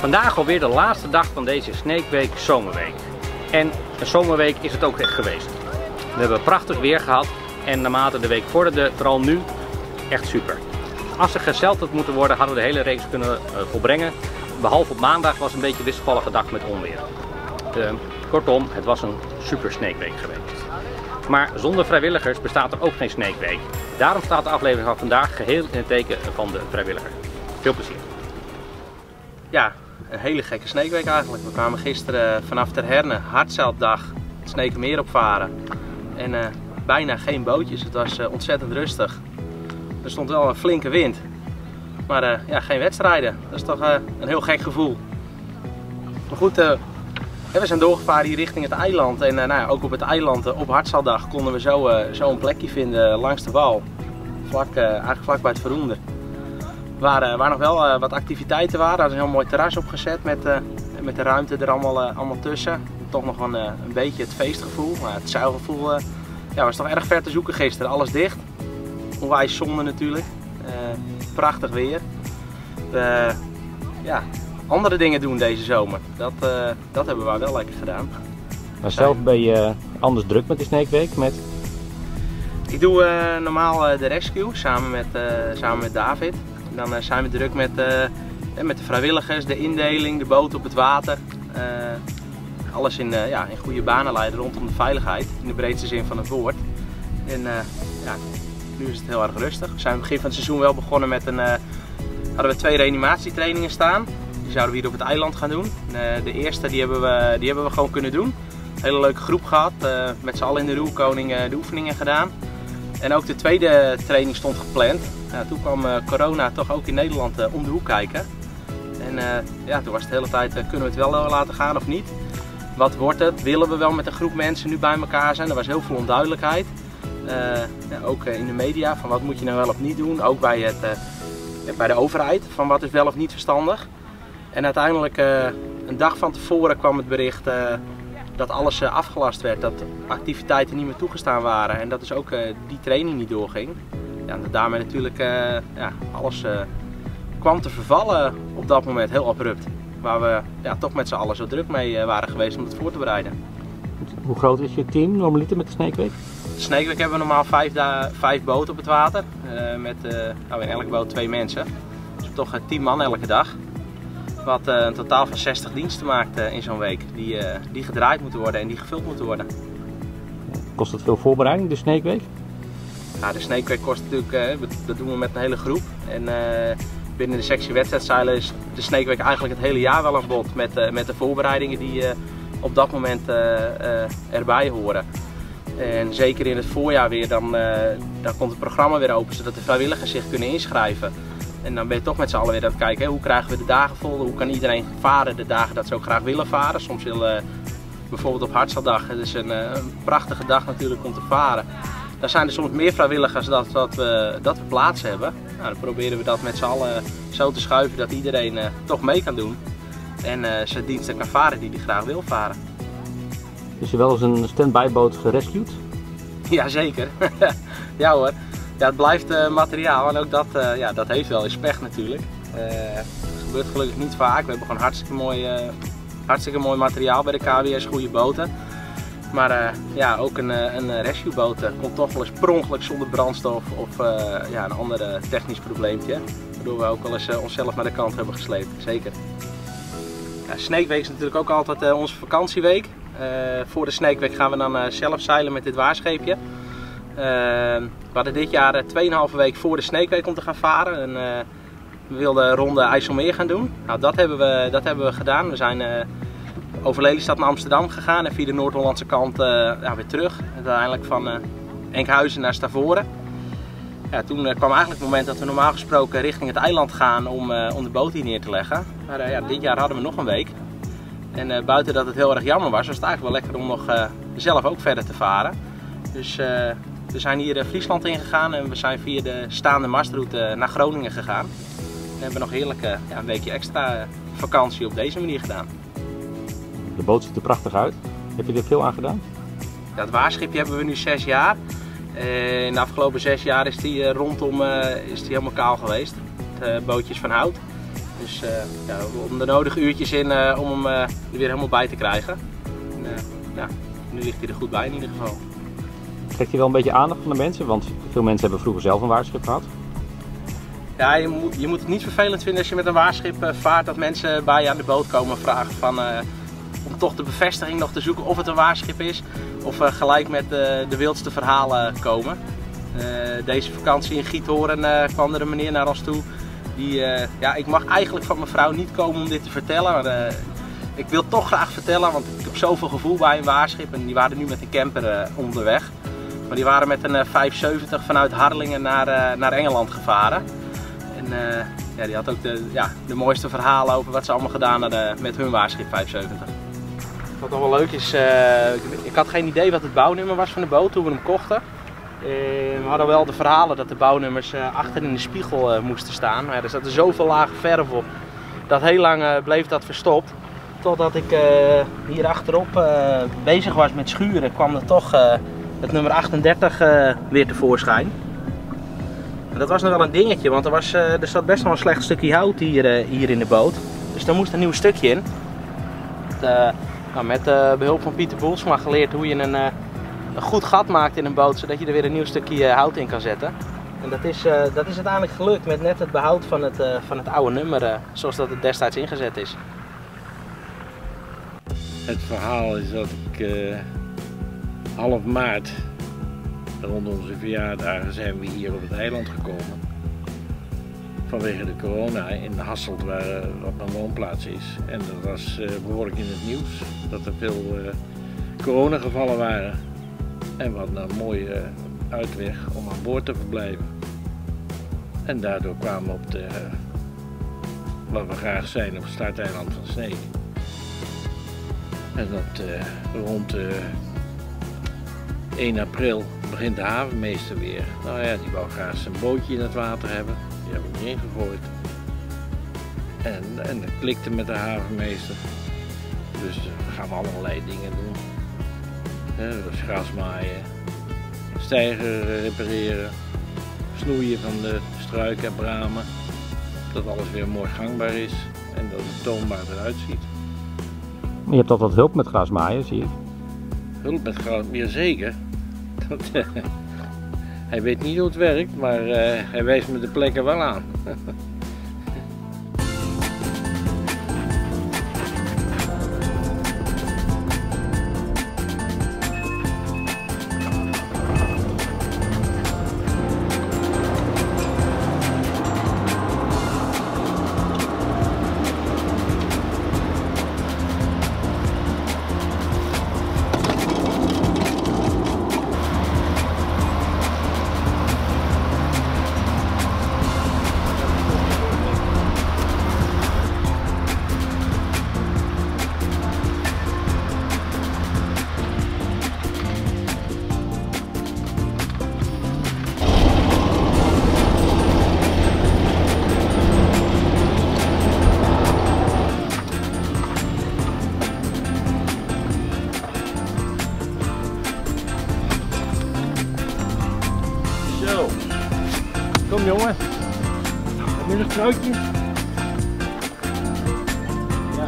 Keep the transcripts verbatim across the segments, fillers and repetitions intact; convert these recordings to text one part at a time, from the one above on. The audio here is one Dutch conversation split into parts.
Vandaag alweer de laatste dag van deze Snake Week Zomerweek. En een zomerweek is het ook echt geweest. We hebben prachtig weer gehad en naarmate de week vorderde, vooral nu, echt super. Als er gezeild had moeten worden, hadden we de hele race kunnen uh, volbrengen. Behalve op maandag was een beetje een wisselvallige dag met onweer. Uh, kortom, het was een super Snake Week geweest. Maar zonder vrijwilligers bestaat er ook geen Snake Week. Daarom staat de aflevering van vandaag geheel in het teken van de vrijwilliger. Veel plezier. Ja, een hele gekke Snake Week eigenlijk. We kwamen gisteren vanaf Ter Herne, hardzeildag, het Sneekermeer opvaren. En uh, bijna geen bootjes, het was uh, ontzettend rustig. Er stond wel een flinke wind, maar uh, ja, geen wedstrijden. Dat is toch uh, een heel gek gevoel. Maar goed, uh, we zijn doorgevaren hier richting het eiland. En uh, nou ja, ook op het eiland, uh, op hardzeildag, konden we zo, uh, zo een plekje vinden langs de wal. Vlak, uh, eigenlijk vlak bij het Verroender. Waar, uh, waar nog wel uh, wat activiteiten waren. Er was een heel mooi terras opgezet met, uh, met de ruimte er allemaal, uh, allemaal tussen. Toch nog een, uh, een beetje het feestgevoel, maar het zeilgevoel uh, ja, was toch erg ver te zoeken gisteren. Alles dicht. Onwijs zonde natuurlijk. Uh, prachtig weer. Uh, ja, andere dingen doen deze zomer. Dat, uh, dat hebben we wel lekker gedaan. Maar zelf ben je anders druk met de Snake Week? Met... Ik doe uh, normaal uh, de rescue samen met, uh, samen met David. Dan uh, zijn we druk met, uh, met de vrijwilligers, de indeling, de boot op het water. Uh, alles in, uh, ja, in goede banen leiden rondom de veiligheid, in de breedste zin van het woord. En uh, ja, nu is het heel erg rustig. We zijn aan het begin van het seizoen wel begonnen met een, uh, hadden we twee reanimatietrainingen staan. Die zouden we hier op het eiland gaan doen. Uh, de eerste die hebben, we, die hebben we gewoon kunnen doen. Een hele leuke groep gehad, uh, met z'n allen in de Roerkoning uh, de oefeningen gedaan. En ook de tweede training stond gepland. Ja, toen kwam uh, corona toch ook in Nederland uh, om de hoek kijken. En uh, ja, toen was het de hele tijd, uh, kunnen we het wel uh, laten gaan of niet? Wat wordt het? Willen we wel met een groep mensen nu bij elkaar zijn? Er was heel veel onduidelijkheid. Uh, ja, ook uh, in de media, van wat moet je nou wel of niet doen. Ook bij, het, uh, bij de overheid, van wat is wel of niet verstandig. En uiteindelijk, uh, een dag van tevoren kwam het bericht uh, dat alles uh, afgelast werd. Dat activiteiten niet meer toegestaan waren. En dat dus ook uh, die training niet doorging. Ja, en daarmee natuurlijk uh, ja, alles uh, kwam te vervallen op dat moment, heel abrupt. Waar we ja, toch met z'n allen zo druk mee uh, waren geweest om het voor te bereiden. Hoe groot is je team normaliter met de Snake Week? De Snake Week hebben we normaal vijf, vijf boten op het water. Uh, met uh, nou, in elke boot twee mensen. Dus toch uh, tien man elke dag. Wat uh, een totaal van zestig diensten maakt uh, in zo'n week. Die, uh, die gedraaid moeten worden en die gevuld moeten worden. Kost dat veel voorbereiding, de Snake Week? Ja, de Snake Week kost natuurlijk, uh, dat doen we met een hele groep. En uh, binnen de sectie wedstrijdzeilen is de Snake Week eigenlijk het hele jaar wel aan bod. Met, uh, met de voorbereidingen die uh, op dat moment uh, uh, erbij horen. En zeker in het voorjaar weer, dan, uh, dan komt het programma weer open, zodat de vrijwilligers zich kunnen inschrijven. En dan ben je toch met z'n allen weer aan het kijken, hè, hoe krijgen we de dagen vol, hoe kan iedereen varen de dagen dat ze ook graag willen varen. Soms willen uh, bijvoorbeeld op Hardzeildag, het is een, uh, een prachtige dag natuurlijk om te varen. Dan zijn er soms meer vrijwilligers dat, dat, we, dat we plaats hebben. Nou, dan proberen we dat met z'n allen zo te schuiven dat iedereen uh, toch mee kan doen. En uh, zijn diensten kan varen die hij graag wil varen. Is er wel eens een stand-by boot gerescued? Jazeker. Ja hoor. Ja, het blijft uh, materiaal en ook dat, uh, ja, dat heeft wel eens pech natuurlijk. Uh, het gebeurt gelukkig niet vaak. We hebben gewoon hartstikke mooi, uh, hartstikke mooi materiaal bij de K W S, goede boten. Maar uh, ja, ook een, een rescueboot uh, komt toch wel eens per ongeluk zonder brandstof of uh, ja, een ander uh, technisch probleempje. Waardoor we ook wel eens uh, onszelf naar de kant hebben gesleept, zeker. Ja, Snake Week is natuurlijk ook altijd uh, onze vakantieweek. Uh, voor de Snake Week gaan we dan uh, zelf zeilen met dit waarscheepje. Uh, we hadden dit jaar uh, twee en een halve week voor de Snake Week om te gaan varen. En, uh, we wilden ronde IJsselmeer gaan doen. Nou, dat hebben we, dat hebben we gedaan. We zijn uh, over Lelystad naar Amsterdam gegaan en via de Noord-Hollandse kant uh, ja, weer terug. En uiteindelijk van uh, Enkhuizen naar Stavoren. Ja, toen uh, kwam eigenlijk het moment dat we normaal gesproken richting het eiland gaan om, uh, om de boot hier neer te leggen. Maar uh, ja, dit jaar hadden we nog een week. En uh, buiten dat het heel erg jammer was, was het eigenlijk wel lekker om nog uh, zelf ook verder te varen. Dus uh, we zijn hier uh, Friesland ingegaan en we zijn via de staande mastroute naar Groningen gegaan. En hebben nog heerlijk uh, ja, een weekje extra uh, vakantie op deze manier gedaan. De boot ziet er prachtig uit. Heb je er veel aan gedaan? Ja, het waarschipje hebben we nu zes jaar. Uh, in de afgelopen zes jaar is die uh, rondom uh, is die helemaal kaal geweest. Het uh, bootje is van hout. Dus uh, ja, om de nodige uurtjes in uh, om hem uh, er weer helemaal bij te krijgen. En, uh, ja, nu ligt hij er goed bij in ieder geval. Trekt hij wel een beetje aandacht van de mensen? Want veel mensen hebben vroeger zelf een waarschip gehad. Ja, je moet, je moet het niet vervelend vinden als je met een waarschip uh, vaart dat mensen bij je aan de boot komen vragen van, uh, om toch de bevestiging nog te zoeken of het een waarschip is. Of uh, gelijk met uh, de wildste verhalen komen. Uh, deze vakantie in Giethoorn uh, kwam er een meneer naar ons toe. Die, uh, ja, ik mag eigenlijk van mijn vrouw niet komen om dit te vertellen. Maar, uh, ik wil toch graag vertellen, want ik heb zoveel gevoel bij een waarschip. En die waren nu met een camper uh, onderweg. Maar die waren met een uh, vijfhonderdzeventig vanuit Harlingen naar, uh, naar Engeland gevaren. En uh, ja, die had ook de, ja, de mooiste verhalen over wat ze allemaal gedaan hadden met hun waarschip vijfhonderdzeventig. Wat nog wel leuk is, uh, ik, ik had geen idee wat het bouwnummer was van de boot toen we hem kochten. Uh, we hadden wel de verhalen dat de bouwnummers uh, achter in de spiegel uh, moesten staan. Maar ja, er zaten zoveel lage verf op dat heel lang uh, bleef dat verstopt. Totdat ik uh, hier achterop uh, bezig was met schuren, kwam er toch uh, het nummer achtendertig uh, weer tevoorschijn. En dat was nog wel een dingetje, want er, was, uh, er zat best wel een slecht stukje hout hier, uh, hier in de boot. Dus daar moest een nieuw stukje in. Het, uh, nou, met uh, behulp van Pieter Boelsma geleerd hoe je een, uh, een goed gat maakt in een boot, zodat je er weer een nieuw stukje uh, hout in kan zetten. En dat is, uh, dat is uiteindelijk gelukt met net het behoud van het, uh, van het oude nummer, uh, zoals dat het destijds ingezet is. Het verhaal is dat ik uh, half maart, rond onze verjaardagen, zijn we hier op het eiland gekomen. Vanwege de corona in Hasselt, waar uh, wat mijn woonplaats is. En dat was uh, behoorlijk in het nieuws, dat er veel uh, coronagevallen waren. En we hadden een mooie uh, uitweg om aan boord te verblijven. En daardoor kwamen we op de, uh, wat we graag zijn, op het starteiland van Sneek. En dat uh, rond uh, één april begint de havenmeester weer. Nou ja, die wou graag zijn bootje in het water hebben. Die hebben we erin gegooid. En, en dat klikte met de havenmeester. Dus uh, gaan we allerlei dingen doen. Uh, dus gras maaien, steiger repareren, snoeien van de struiken en bramen. Dat alles weer mooi gangbaar is en dat het toonbaar eruit ziet. Je hebt altijd hulp met grasmaaien, zie ik. Hulp met gras, meer zeker. Dat, uh, hij weet niet hoe het werkt, maar uh, hij wijst me de plekken wel aan. Kom jongen, heb je nog fruitjes? Ja.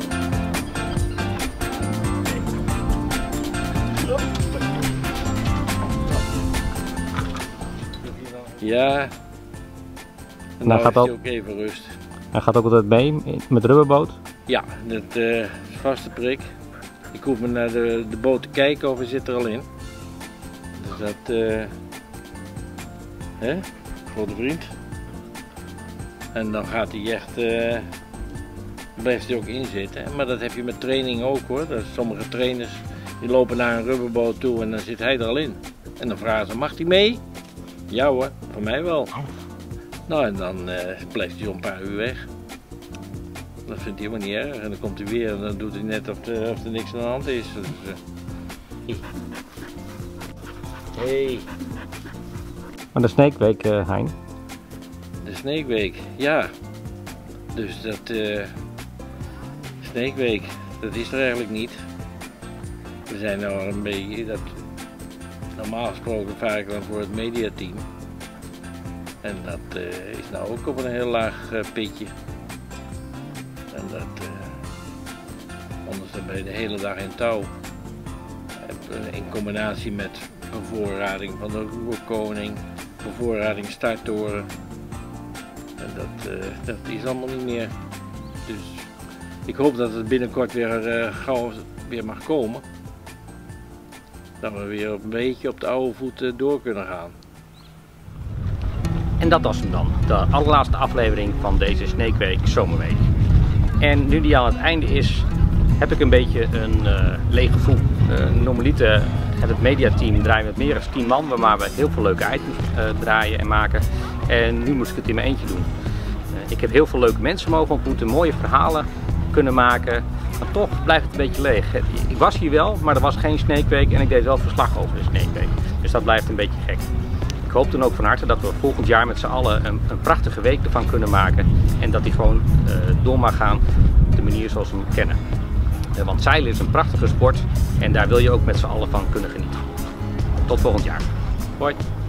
Ja, en nou nou gaat heeft ook, hij ook even rust. Hij gaat ook altijd mee met de rubberboot? Ja, dat uh, is vaste prik. Ik hoef me naar de, de boot te kijken of hij zit er al in. Dus dat, uh, hè, grote vriend. En dan gaat hij echt, uh, blijft hij ook in zitten. Maar dat heb je met training ook hoor. Dat sommige trainers die lopen naar een rubberboot toe en dan zit hij er al in. En dan vragen ze, mag hij mee? Ja hoor, voor mij wel. Nou en dan uh, blijft hij een paar uur weg. Dat vindt hij helemaal niet erg. En dan komt hij weer en dan doet hij net of, de, of er niks aan de hand is. Dus, uh... Hey. Maar de Sneek Week, uh, Hein? De Sneek Week, ja. Dus dat uh, Sneek Week, dat is er eigenlijk niet. We zijn nou een beetje, dat, normaal gesproken vaar ik dan voor het mediateam. En dat uh, is nou ook op een heel laag uh, pitje. En dat, uh, anders dan ben je de hele dag in touw. In combinatie met bevoorrading van de roerkoning, bevoorrading starttoren. En dat, uh, dat is allemaal niet meer. Dus ik hoop dat het binnenkort weer uh, gauw weer mag komen. Dat we weer een beetje op de oude voet uh, door kunnen gaan. En dat was hem dan, de allerlaatste aflevering van deze Sneekweek Zomerweek. En nu die aan het einde is, heb ik een beetje een uh, leeg gevoel. Uh, normaliter met het mediateam draaien met meer dan tien man, waar we heel veel leuke items uh, draaien en maken. En nu moest ik het in mijn eentje doen. Uh, ik heb heel veel leuke mensen mogen ontmoeten, mooie verhalen kunnen maken. Maar toch blijft het een beetje leeg. Ik was hier wel, maar er was geen Sneekweek en ik deed wel verslag over de Sneekweek. Dus dat blijft een beetje gek. Ik hoop dan ook van harte dat we volgend jaar met z'n allen een, een prachtige week ervan kunnen maken. En dat die gewoon uh, door mag gaan op de manier zoals we hem kennen. Uh, want zeilen is een prachtige sport en daar wil je ook met z'n allen van kunnen genieten. Tot volgend jaar. Hoi!